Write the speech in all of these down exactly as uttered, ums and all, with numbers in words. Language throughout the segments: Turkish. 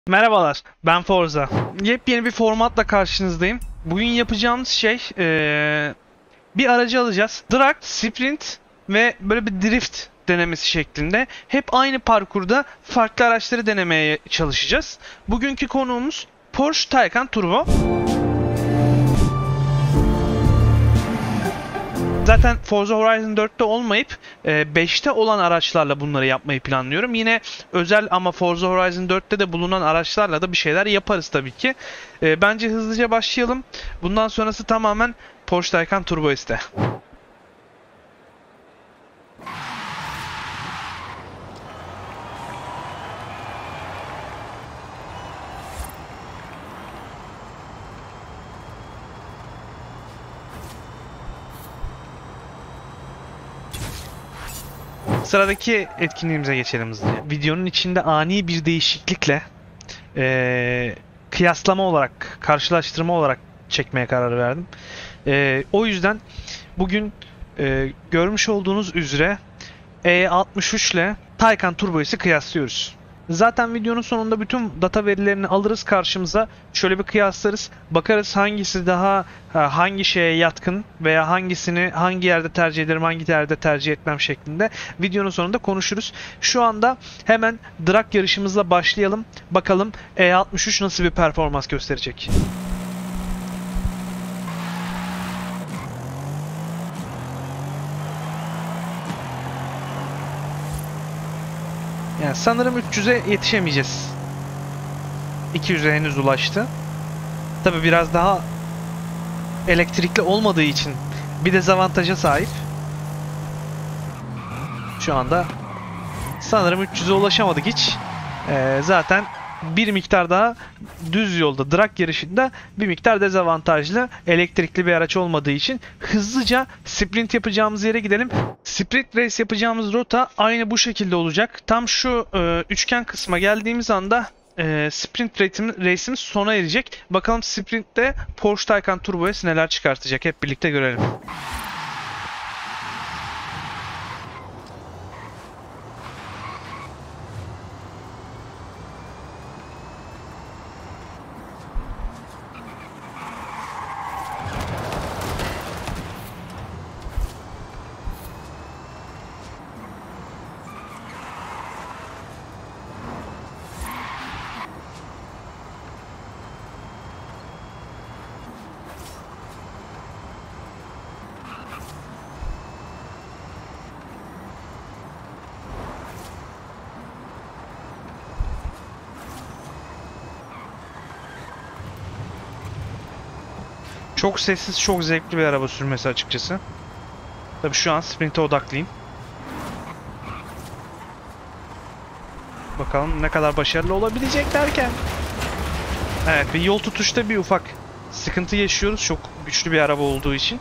Merhabalar, ben Forza. Yepyeni bir formatla karşınızdayım. Bugün yapacağımız şey eee, bir aracı alacağız. Drag, sprint ve böyle bir drift denemesi şeklinde. Hep aynı parkurda farklı araçları denemeye çalışacağız. Bugünkü konuğumuz Porsche Taycan Turbo. Zaten Forza Horizon dörtte olmayıp e, beşte olan araçlarla bunları yapmayı planlıyorum. Yine özel ama Forza Horizon dörtte de bulunan araçlarla da bir şeyler yaparız tabii ki. E, bence hızlıca başlayalım. Bundan sonrası tamamen Porsche Taycan Turbo iste. Sıradaki etkinliğimize geçelim hızlıca. Videonun içinde ani bir değişiklikle e, kıyaslama olarak, karşılaştırma olarak çekmeye karar verdim. E, o yüzden bugün e, görmüş olduğunuz üzere E altmış üç ile Taycan Turbo S'yi kıyaslıyoruz. Zaten videonun sonunda bütün data verilerini alırız karşımıza. Şöyle bir kıyaslarız. Bakarız hangisi daha hangi şeye yatkın veya hangisini hangi yerde tercih ederim, hangi yerde tercih etmem şeklinde videonun sonunda konuşuruz. Şu anda hemen drag yarışımızla başlayalım. Bakalım E altmış üç nasıl bir performans gösterecek. Yani sanırım üç yüze yetişemeyeceğiz. iki yüze henüz ulaştı. Tabi biraz daha elektrikli olmadığı için bir dezavantaja sahip. Şu anda sanırım üç yüze ulaşamadık hiç. Ee, zaten bir miktar daha düz yolda, drag yarışında bir miktar dezavantajlı, elektrikli bir araç olmadığı için hızlıca sprint yapacağımız yere gidelim. Sprint race yapacağımız rota aynı bu şekilde olacak. Tam şu e, üçgen kısma geldiğimiz anda e, sprint race'imiz sona erecek. Bakalım sprintte Porsche Taycan Turbo S neler çıkartacak, hep birlikte görelim. Çok sessiz, çok zevkli bir araba sürmesi açıkçası. Tabii şu an sprint'e odaklıyım. Bakalım ne kadar başarılı olabilecek derken. Evet, bir yol tutuşta bir ufak sıkıntı yaşıyoruz. Çok güçlü bir araba olduğu için.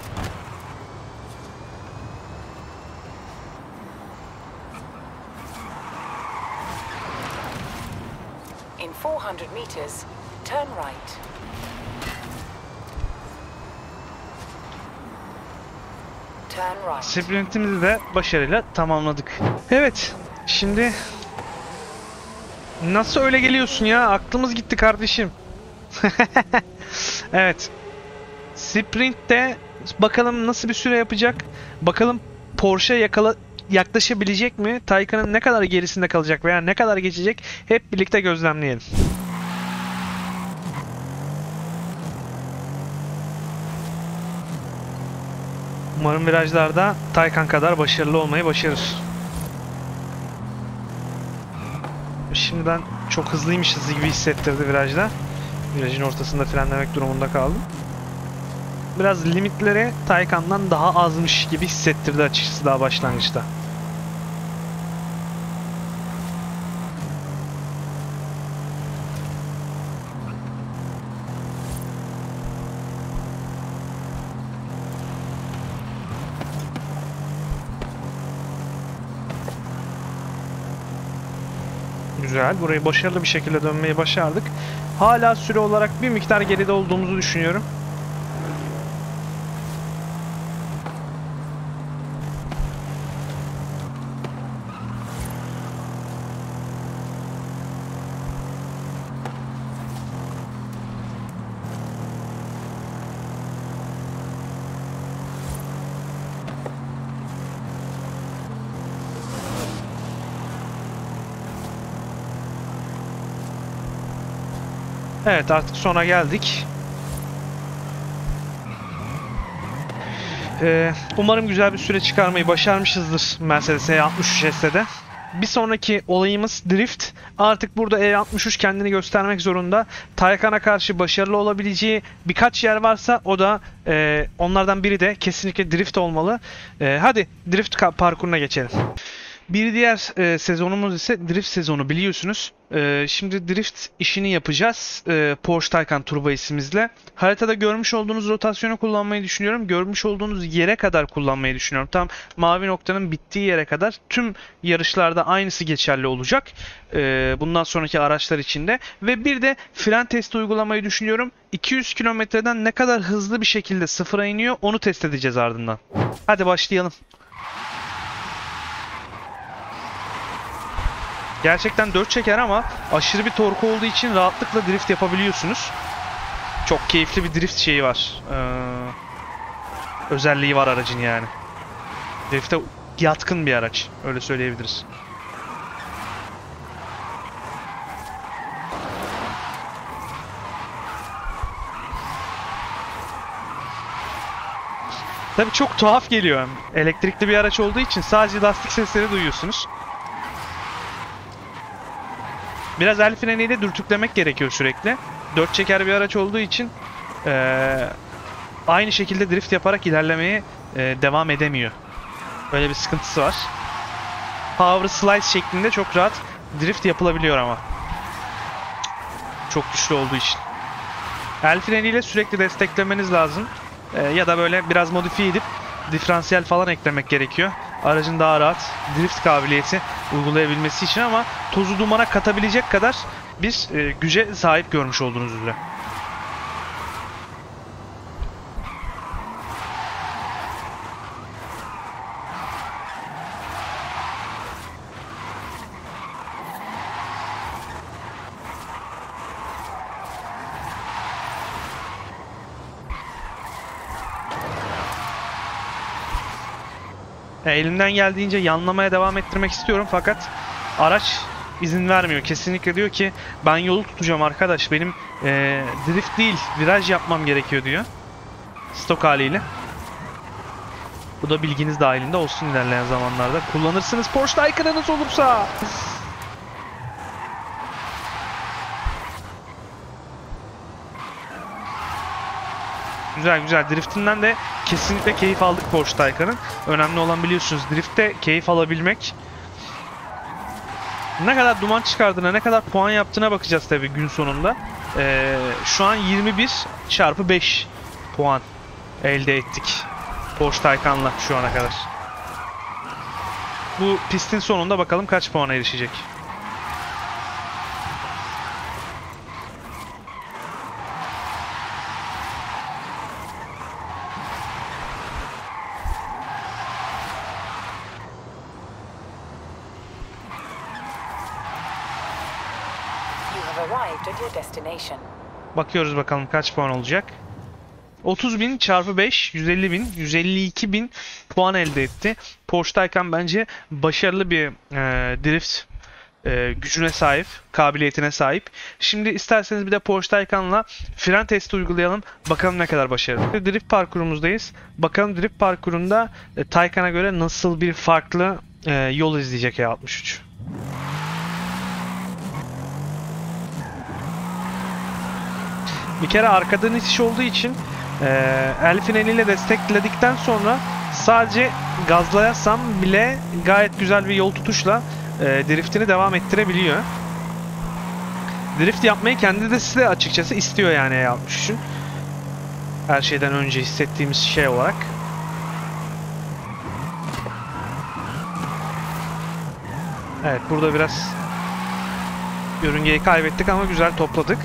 In four hundred meters, turn right. Turn right. Sprintimizi de başarıyla tamamladık. Evet, şimdi nasıl öyle geliyorsun ya? Aklımız gitti kardeşim. Evet. Sprint'te bakalım nasıl bir süre yapacak? Bakalım Porsche yakala yaklaşabilecek mi? Taycan'ın ne kadar gerisinde kalacak veya ne kadar geçecek? Hep birlikte gözlemleyelim. Umarım virajlarda Taycan kadar başarılı olmayı başarır. Şimdiden çok hızlıymışız gibi hissettirdi virajda. Virajın ortasında frenlemek durumunda kaldım. Biraz limitleri Taycan'dan daha azmış gibi hissettirdi açıkçası daha başlangıçta. Güzel. Burayı başarılı bir şekilde dönmeyi başardık. Hala süre olarak bir miktar geride olduğumuzu düşünüyorum. Evet, artık sona geldik. Ee, umarım güzel bir süre çıkarmayı başarmışızdır Mercedes E altmış üç S'de. Bir sonraki olayımız drift. Artık burada E altmış üç kendini göstermek zorunda. Taycan'a karşı başarılı olabileceği birkaç yer varsa o da e, onlardan biri de kesinlikle drift olmalı. E, hadi drift parkuruna geçelim. Bir diğer e, sezonumuz ise drift sezonu, biliyorsunuz. E, şimdi drift işini yapacağız e, Porsche Taycan Turbo isimizle. Haritada görmüş olduğunuz rotasyonu kullanmayı düşünüyorum. Görmüş olduğunuz yere kadar kullanmayı düşünüyorum. Tam mavi noktanın bittiği yere kadar tüm yarışlarda aynısı geçerli olacak. E, bundan sonraki araçlar için de. Ve bir de fren testi uygulamayı düşünüyorum. iki yüz kilometreden ne kadar hızlı bir şekilde sıfıra iniyor onu test edeceğiz ardından. Hadi başlayalım. Gerçekten dört çeker ama aşırı bir torku olduğu için rahatlıkla drift yapabiliyorsunuz. Çok keyifli bir drift şeyi var. Ee, özelliği var aracın yani. Drift'e yatkın bir araç. Öyle söyleyebiliriz. Tabii çok tuhaf geliyor. Elektrikli bir araç olduğu için sadece lastik sesleri duyuyorsunuz. Biraz el freniyle dürtüklemek gerekiyor sürekli. Dört çeker bir araç olduğu için ee, aynı şekilde drift yaparak ilerlemeye ee, devam edemiyor. Böyle bir sıkıntısı var. Power Slice şeklinde çok rahat drift yapılabiliyor ama. Çok güçlü olduğu için. El freniyle sürekli desteklemeniz lazım. Ee, ya da böyle biraz modifiye edip diferansiyel falan eklemek gerekiyor. Aracın daha rahat drift kabiliyeti uygulayabilmesi için, ama tozu dumana katabilecek kadar bir e, güce sahip görmüş olduğunuz üzere. Elimden geldiğince yanlamaya devam ettirmek istiyorum fakat araç izin vermiyor. Kesinlikle diyor ki ben yolu tutacağım arkadaş, benim ee, drift değil viraj yapmam gerekiyor diyor. Stok haliyle. Bu da bilginiz dahilinde olsun, ilerleyen zamanlarda kullanırsınız Porsche Taycan'ınız olursa. Güzel güzel, driftinden de kesinlikle keyif aldık Porsche Taycan'ın. Önemli olan, biliyorsunuz, driftte keyif alabilmek. Ne kadar duman çıkardığına, ne kadar puan yaptığına bakacağız tabii gün sonunda. Ee, şu an yirmi bir çarpı beş puan elde ettik Porsche Taycan'la şu ana kadar. Bu pistin sonunda bakalım kaç puana erişecek. Bakıyoruz bakalım kaç puan olacak. otuz bin çarpı beş, yüz elli bin, yüz elli iki bin puan elde etti. Porsche Taycan bence başarılı bir e, drift e, gücüne sahip, kabiliyetine sahip. Şimdi isterseniz bir de Porsche Taycan'la fren testi uygulayalım. Bakalım ne kadar başarılı. Drift parkurumuzdayız. Bakalım drift parkurunda e, Taycan'a göre nasıl bir farklı e, yol izleyecek E altmış üç. Bir kere arkadan itiş olduğu için e, el freniyle destekledikten sonra sadece gazlayasam bile gayet güzel bir yol tutuşla e, driftini devam ettirebiliyor. Drift yapmayı kendi de size açıkçası istiyor yani E altmış üçün. Her şeyden önce hissettiğimiz şey olarak. Evet, burada biraz yörüngeyi kaybettik ama güzel topladık.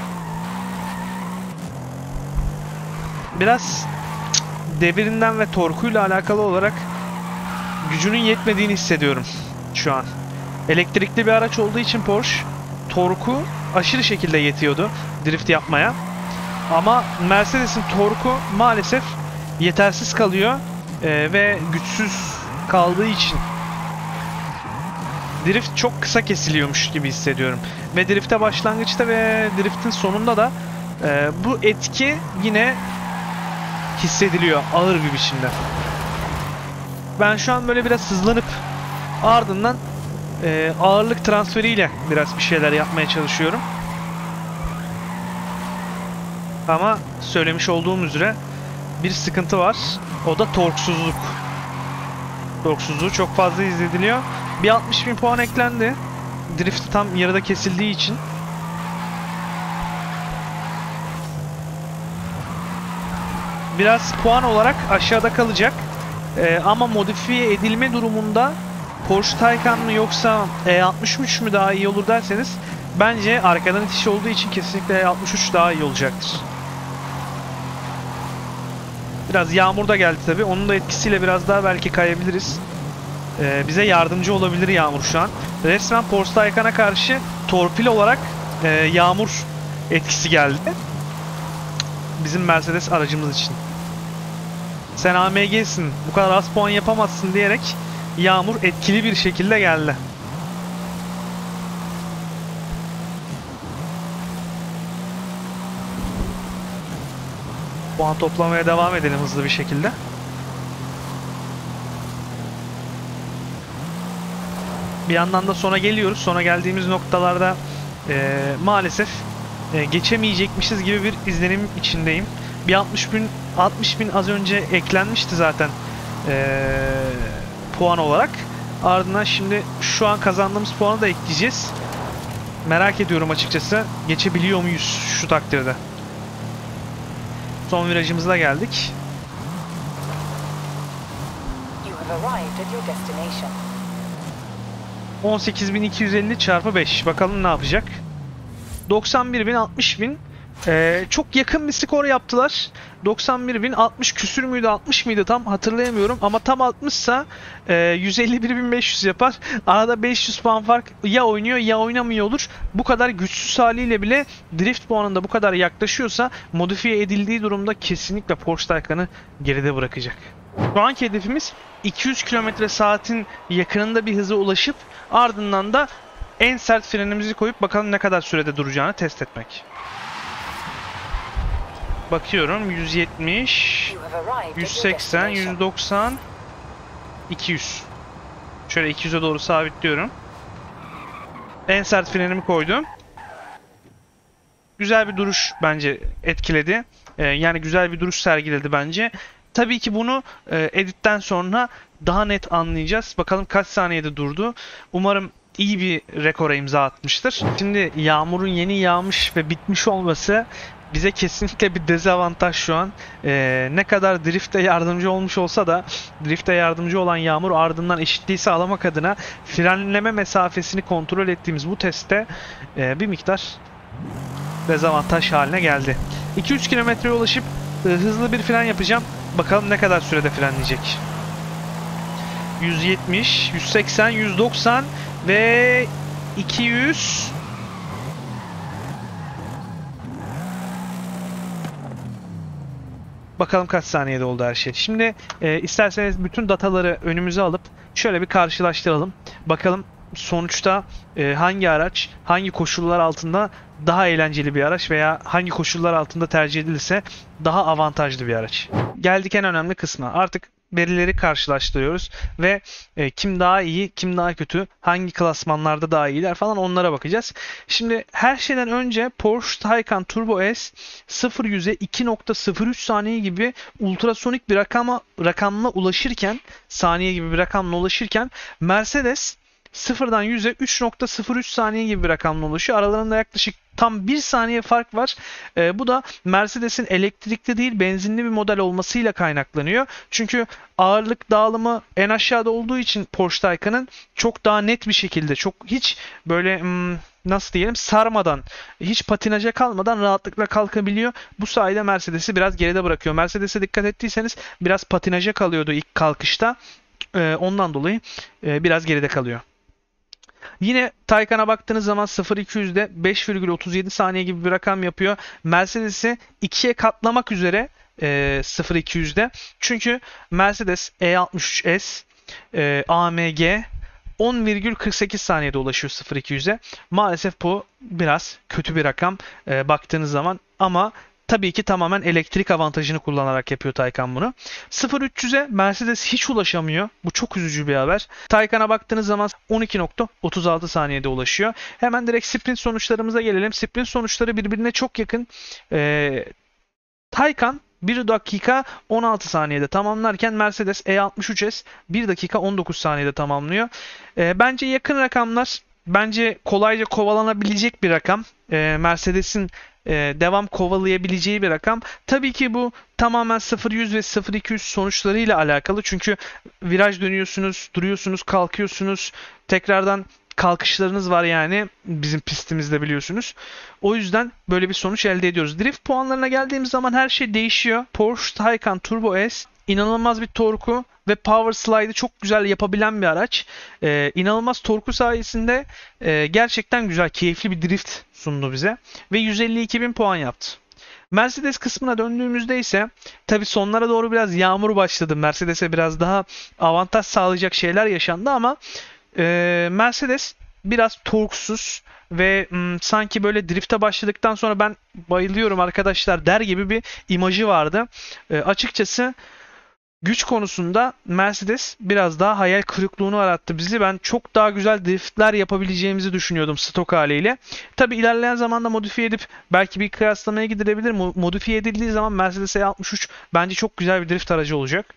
Biraz devirinden ve torkuyla alakalı olarak gücünün yetmediğini hissediyorum şu an. Elektrikli bir araç olduğu için Porsche torku aşırı şekilde yetiyordu drift yapmaya. Ama Mercedes'in torku maalesef yetersiz kalıyor ee, ve güçsüz kaldığı için drift çok kısa kesiliyormuş gibi hissediyorum. Ve drifte başlangıçta ve driftin sonunda da e, bu etki yine hissediliyor ağır bir biçimde. Ben şu an böyle biraz hızlanıp ardından e, ağırlık transferiyle biraz bir şeyler yapmaya çalışıyorum. Ama söylemiş olduğum üzere bir sıkıntı var. O da torksuzluk. Torksuzluğu çok fazla hissediliyor. Bir altmış bin puan eklendi. Drift tam yarıda kesildiği için. Biraz puan olarak aşağıda kalacak. Ee, ama modifiye edilme durumunda Porsche Taycan mı yoksa E altmış üç mü daha iyi olur derseniz bence arkadan itiş olduğu için kesinlikle E altmış üç daha iyi olacaktır. Biraz yağmur da geldi tabi. Onun da etkisiyle biraz daha belki kayabiliriz. Ee, bize yardımcı olabilir yağmur şu an. Resmen Porsche Taycan'a karşı torpil olarak e, yağmur etkisi geldi. Bizim Mercedes aracımız için. Sen A M G'sin, bu kadar az puan yapamazsın diyerek yağmur etkili bir şekilde geldi. Puan toplamaya devam edelim hızlı bir şekilde. Bir yandan da sona geliyoruz. Sona geldiğimiz noktalarda e, maalesef e, geçemeyecekmişiz gibi bir izlenim içindeyim. Bir altmış bin altmış bin az önce eklenmişti zaten e, puan olarak. Ardından şimdi şu an kazandığımız puanı da ekleyeceğiz. Merak ediyorum açıkçası. Geçebiliyor muyuz şu takdirde? Son virajımıza geldik. on sekiz bin iki yüz elli çarpı beş. Bakalım ne yapacak? doksan bir bin altmış bin. Ee, çok yakın bir skor yaptılar. doksan bir bin altmış küsür müydü, altmış mıydı tam hatırlayamıyorum. Ama tam altmış ise e, yüz elli bir bin beş yüz yapar. Arada beş yüz puan fark ya oynuyor ya oynamıyor olur. Bu kadar güçsüz haliyle bile drift puanında bu kadar yaklaşıyorsa modifiye edildiği durumda kesinlikle Porsche Taycan'ı geride bırakacak. Şu anki hedefimiz iki yüz kilometre saatin yakınında bir hıza ulaşıp ardından da en sert frenimizi koyup bakalım ne kadar sürede duracağını test etmek. Bakıyorum yüz yetmiş, yüz seksen, yüz doksan, iki yüz. Şöyle iki yüze doğru sabitliyorum. En sert frenimi koydum. Güzel bir duruş bence etkiledi. Ee, yani güzel bir duruş sergiledi bence. Tabii ki bunu e, editten sonra daha net anlayacağız. Bakalım kaç saniyede durdu. Umarım iyi bir rekora imza atmıştır. Şimdi yağmurun yeni yağmış ve bitmiş olması bize kesinlikle bir dezavantaj şu an. Ee, ne kadar drifte yardımcı olmuş olsa da drifte yardımcı olan yağmur ardından eşitliği sağlamak adına frenleme mesafesini kontrol ettiğimiz bu testte e, bir miktar dezavantaj haline geldi. iki yüz kilometreye ulaşıp e, hızlı bir fren yapacağım. Bakalım ne kadar sürede frenleyecek. yüz yetmiş, yüz seksen, yüz doksan ve iki yüz. Bakalım kaç saniyede oldu her şey. Şimdi e, isterseniz bütün dataları önümüze alıp şöyle bir karşılaştıralım. Bakalım sonuçta e, hangi araç, hangi koşullar altında daha eğlenceli bir araç veya hangi koşullar altında tercih edilirse daha avantajlı bir araç. Geldik en önemli kısma. Artık verileri karşılaştırıyoruz ve e, kim daha iyi, kim daha kötü, hangi klasmanlarda daha iyiler falan onlara bakacağız. Şimdi her şeyden önce Porsche Taycan Turbo S sıfır yüze iki nokta sıfır üç saniye gibi ultrasonik bir rakama rakamla ulaşırken, saniye gibi bir rakamla ulaşırken Mercedes sıfırdan yüze üç nokta sıfır üç saniye gibi bir rakamla ulaşıyor. Aralarında yaklaşık tam bir saniye fark var. E, bu da Mercedes'in elektrikli değil benzinli bir model olmasıyla kaynaklanıyor. Çünkü ağırlık dağılımı en aşağıda olduğu için Porsche Taycan'ın çok daha net bir şekilde, çok hiç böyle hmm, nasıl diyelim sarmadan, hiç patinaja kalmadan rahatlıkla kalkabiliyor. Bu sayede Mercedes'i biraz geride bırakıyor. Mercedes'e dikkat ettiyseniz biraz patinaja kalıyordu ilk kalkışta. E, ondan dolayı e, biraz geride kalıyor. Yine Taycan'a baktığınız zaman sıfır iki yüzde beş virgül otuz yedi saniye gibi bir rakam yapıyor. Mercedes'i ikiye katlamak üzere e, sıfır iki yüzde. Çünkü Mercedes E altmış üç S, e, A M G, on virgül kırk sekiz saniyede ulaşıyor sıfır iki yüze. Maalesef bu biraz kötü bir rakam e, baktığınız zaman ama tabii ki tamamen elektrik avantajını kullanarak yapıyor Taycan bunu. sıfır üç yüze Mercedes hiç ulaşamıyor. Bu çok üzücü bir haber. Taycan'a baktığınız zaman on iki nokta otuz altı saniyede ulaşıyor. Hemen direkt sprint sonuçlarımıza gelelim. Sprint sonuçları birbirine çok yakın. Ee, Taycan bir dakika on altı saniyede tamamlarken Mercedes E altmış üç S bir dakika on dokuz saniyede tamamlıyor. Ee, bence yakın rakamlar. Bence kolayca kovalanabilecek bir rakam. Ee, Mercedes'in e, devam kovalayabileceği bir rakam. Tabii ki bu tamamen sıfır yüz ve sıfır iki yüz sonuçlarıyla alakalı. Çünkü viraj dönüyorsunuz, duruyorsunuz, kalkıyorsunuz. Tekrardan kalkışlarınız var yani bizim pistimizde biliyorsunuz. O yüzden böyle bir sonuç elde ediyoruz. Drift puanlarına geldiğimiz zaman her şey değişiyor. Porsche Taycan Turbo S inanılmaz bir torku ve power slide'ı çok güzel yapabilen bir araç. Ee, inanılmaz torku sayesinde e, gerçekten güzel, keyifli bir drift sundu bize. Ve yüz elli iki bin puan yaptı. Mercedes kısmına döndüğümüzde ise tabi sonlara doğru biraz yağmur başladı. Mercedes'e biraz daha avantaj sağlayacak şeyler yaşandı ama e, Mercedes biraz torksuz ve m, sanki böyle drifte başladıktan sonra ben bayılıyorum arkadaşlar der gibi bir imajı vardı. E, açıkçası güç konusunda Mercedes biraz daha hayal kırıklığını arattı bizi. Ben çok daha güzel driftler yapabileceğimizi düşünüyordum stok haliyle. Tabi ilerleyen zamanda modifiye edip belki bir kıyaslamaya gidilebilir. Modifiye edildiği zaman Mercedes E altmış üç bence çok güzel bir drift aracı olacak.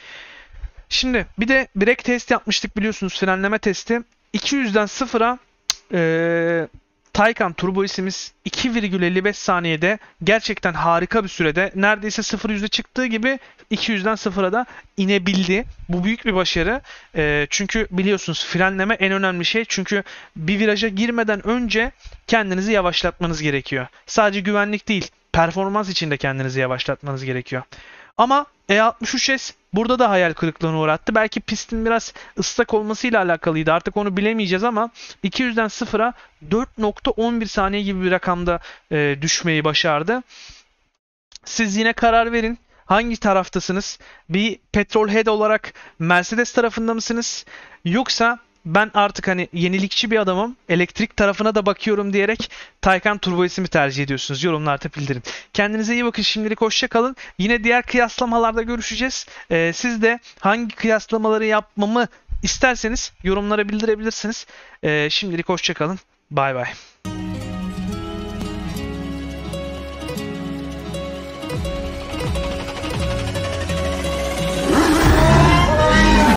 Şimdi bir de brake test yapmıştık biliyorsunuz, frenleme testi. iki yüzden sıfıra ee, Taycan Turbo S'imiz iki virgül elli beş saniyede gerçekten harika bir sürede neredeyse sıfır yüze çıktığı gibi iki yüzden sıfıra da inebildi. Bu büyük bir başarı. E, çünkü biliyorsunuz frenleme en önemli şey. Çünkü bir viraja girmeden önce kendinizi yavaşlatmanız gerekiyor. Sadece güvenlik değil, performans için de kendinizi yavaşlatmanız gerekiyor. Ama E altmış üç S burada da hayal kırıklığına uğrattı. Belki pistin biraz ıslak olmasıyla alakalıydı. Artık onu bilemeyeceğiz ama iki yüzden sıfıra dört nokta on bir saniye gibi bir rakamda e, düşmeyi başardı. Siz yine karar verin. Hangi taraftasınız? Bir petrolhead olarak Mercedes tarafında mısınız? Yoksa ben artık hani yenilikçi bir adamım, elektrik tarafına da bakıyorum diyerek Taycan Turbo S'i mi tercih ediyorsunuz? Yorumlarda bildirin. Kendinize iyi bakın. Şimdilik hoşça kalın. Yine diğer kıyaslamalarda görüşeceğiz. Ee, siz de hangi kıyaslamaları yapmamı isterseniz yorumlara bildirebilirsiniz. Ee, şimdilik hoşça kalın. Bay bay.